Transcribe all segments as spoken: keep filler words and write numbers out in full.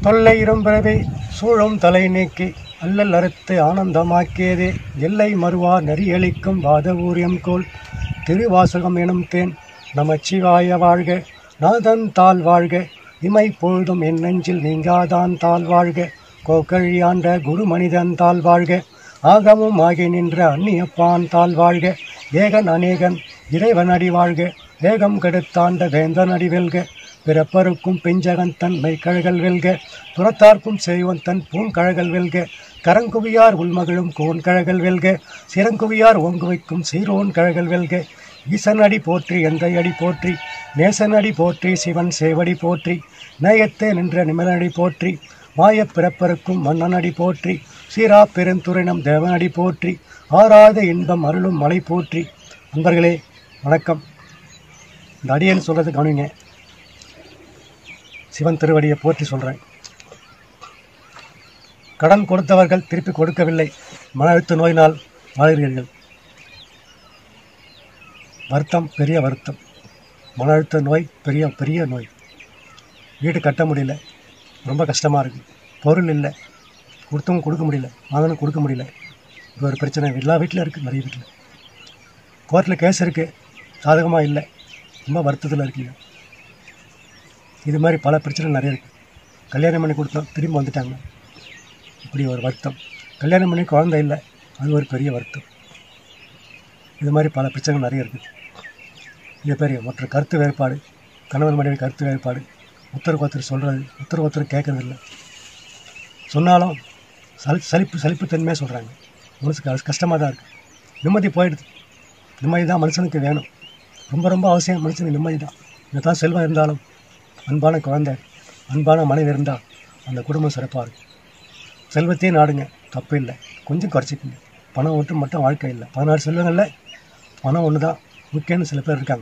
தொல்லை இரும்பிறவே சூழும் தலை நீக்கி அல்லல் அறுத்து ஆனந்தமாக்கியதே எல்லை மறுவா நெறியளிக்கும் வாத ஊரியம் கோல் திருவாசகம் எனும் தேன் நமச்சிவாய வாழ்க. நாதன் தாள் வாழ்க. இமை பொழுதும் என் நெஞ்சில் நீங்காதான் தாள் வாழ்க. கோக்கழியாண்ட குரு மனிதன் தாள் வாழ்க. ஆகமும் ஆகி நின்ற அந்நியப்பான் தாள் வாழ்க. ஏகன் அநேகன் இறைவன் அடி வாழ்க. வேகம் கெடுத்தாண்ட வேந்தன் அடி வெல்க. பிறப்பருக்கும் பெஞ்சகன் தன் மெய்கழகல் வெல்க. புறத்தார்க்கும் செய்வன் தன் பூங்கழகல் வெல்க. கரங்குவியார் உள்மகிழும் கோன் கழகல் வெல்க. சிறங்குவியார் ஓங்கு வைக்கும் சீரோன் கழகல் வெல்க. ஈசன் அடி போற்றி எந்தை அடி போற்றி நேசன் அடி போற்றி சிவன் சேவடி போற்றி நேயத்தே நின்ற நிமலனடி போற்றி மாயப் பிறப்பருக்கும் மன்னன் அடி போற்றி சீரா பெருந்துரைனம் தேவனடி போற்றி ஆறாத இன்பம் அருளும் மலை போற்றி. நண்பர்களே வணக்கம். இந்த அடியேன்னு சொல்கிறது கவனிங்க. சிவன் திருவடியை போற்றி சொல்கிறேன். கடன் கொடுத்தவர்கள் திருப்பி கொடுக்கவில்லை. மன அழுத்த நோயினால் வாழ்கிறீர்கள். வருத்தம் பெரிய வருத்தம். மன அழுத்த நோய் பெரிய பெரிய நோய். வீடு கட்ட முடியல, ரொம்ப கஷ்டமாக இருக்குது. பொருள் இல்லை, கொடுத்தவங்க கொடுக்க முடியல, வாங்கணும் கொடுக்க முடியல. இது ஒரு பிரச்சனை எல்லா வீட்டில் இருக்குது. நிறைய வீட்டில் கோர்ட்டில் கேஸ் இருக்குது, சாதகமாக இல்லை, ரொம்ப வருத்தத்தில் இருக்கீங்க. இது மாதிரி பல பிரச்சனை நிறைய இருக்குது. கல்யாணம் பண்ணி கொடுத்தோம், திரும்பி வந்துட்டாங்க, இப்படி ஒரு வருத்தம். கல்யாணம் பண்ணி குழந்தை இல்லை, அது ஒரு பெரிய வருத்தம். இது மாதிரி பல பிரச்சனைகள் நிறைய இருக்குது. இது பெரிய மற்ற கருத்து வேறுபாடு, கணவன் மனைவி கருத்து வேறுபாடு, ஒருத்தருக்கு ஒருத்தர் சொல்கிறது, ஒருத்தருக்கு ஒருத்தர் கேட்குறதில்ல. சொன்னாலும் சலி சலிப்பு சலிப்புத்தன்மையாக சொல்கிறாங்க. மனசுக்கு கஷ்டமாக தான் இருக்குது. நிம்மதி போயிடுது. நிம்மதி தான் மனுஷனுக்கு வேணும். ரொம்ப ரொம்ப அவசியம். மனுஷனுக்கு நிம்மதி தான். இங்கே தான் செல்வம் இருந்தாலும் அன்பான குழந்தை, அன்பான மனைவி இருந்தால் அந்த குடும்பம் சிறப்பாக இருக்கும். செல்வத்தையும் நாடுங்க, தப்பு இல்லை, கொஞ்சம் குறைச்சிக்கங்க. பணம் ஒன்று மட்டும் வாழ்க்கை இல்லை. பதினாறு செல்வங்களில் பணம் ஒன்று தான் முக்கியம்னு சில பேர் இருக்காங்க.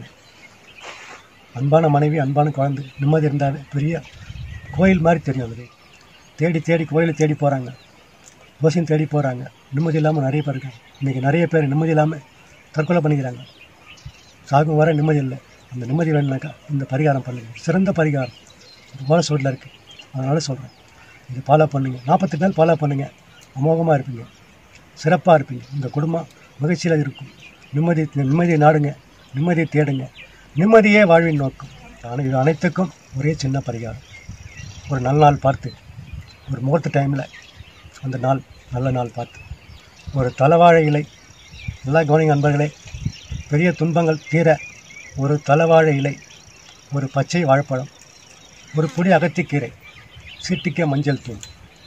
அன்பான மனைவி, அன்பான குழந்தை, நிம்மதி இருந்தாவே பெரிய கோயில் மாதிரி தெரியும். அது தேடி தேடி கோயிலை தேடி போகிறாங்க, கோஷம் தேடி போகிறாங்க. நிம்மதி இல்லாமல் நிறைய பேர் இருக்காங்க. இன்றைக்கி நிறைய பேர் நிம்மதி இல்லாமல் தற்கொலை பண்ணிக்கிறாங்க. சாகும் வர நிம்மதி இல்லை. அந்த நிம்மதி வேணுனாக்கா இந்த பரிகாரம் பண்ணுங்க. சிறந்த பரிகாரம் போல சூழலில் இருக்குது. அதனால் சொல்கிறேன், இது ஃபாலோ பண்ணுங்கள். நாற்பத்தெட்டு நாள் ஃபாலோ பண்ணுங்கள். அமோகமாக இருப்பீங்க, சிறப்பாக இருப்பீங்க. உங்கள் குடும்பம் மகிழ்ச்சியில் இருக்கும். நிம்மதி நிம்மதியை நாடுங்க, நிம்மதியை தேடுங்க. நிம்மதியே வாழ்வின் நோக்கம். ஆனால் இது அனைத்துக்கும் ஒரே சின்ன பரிகாரம். ஒரு நல்ல நாள் பார்த்து, ஒரு முகூர்த்த டைமில் அந்த நாள் நல்ல நாள் பார்த்து ஒரு தலைவாழை இலை, நல்லா கவனிங்க நண்பர்களே. பெரிய துன்பங்கள் தீர ஒரு தலைவாழை இலை, ஒரு பச்சை வாழைப்பழம், ஒரு புடி அகத்திக்கீரை, சீட்டிக்க மஞ்சள் தூள்,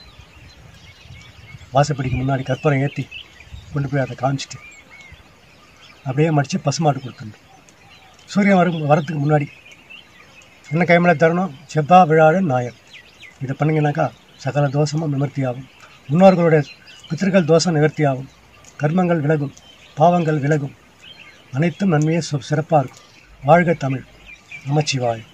வாசப்படிக்கு முன்னாடி கற்பூரம் ஏற்றி கொண்டு போய் அதை காமிச்சிட்டு அப்படியே மடித்து பசுமாட்டு கொடுத்துருங்க. சூரியன் வரும் வரத்துக்கு முன்னாடி என்ன கைமலை தரணும்? செவ்வா விழாடு நாயர். இதை பண்ணிங்கனாக்கா சகல தோஷமும் நிவர்த்தி ஆகும். முன்னோர்களுடைய பித்திருக்கள் தோஷம் நிவர்த்தி ஆகும். கர்மங்கள் விலகும், பாவங்கள் விலகும். அனைத்தும் நன்மையே சிறப்பாக இருக்கும். வாழ்க தமிழ். நமச்சிவாய்.